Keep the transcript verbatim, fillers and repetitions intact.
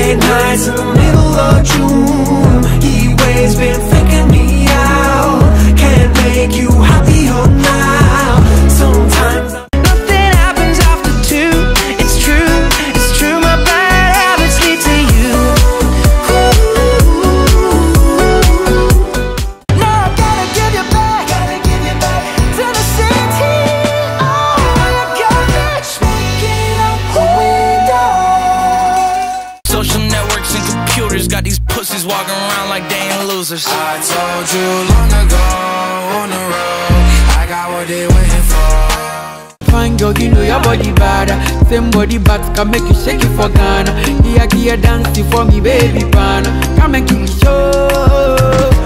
late nights in the middle of June. Heat waves been faking me out. Can't make you happier now. Sometimes I'm nothing happens after two. It's true, it's true, my bad habits lead to you. Now I gotta give you back, gotta give you back to the city. Oh, you got me smoking out the window. Social networks and computers got these pussies walking around like they ain't losers. I told you long ago on the road, I got what they waiting for. Fine girl, you know your body bad. Same body but can make you shake it for Ghana. Here, here, dancing for me, baby pan. Come and give me show.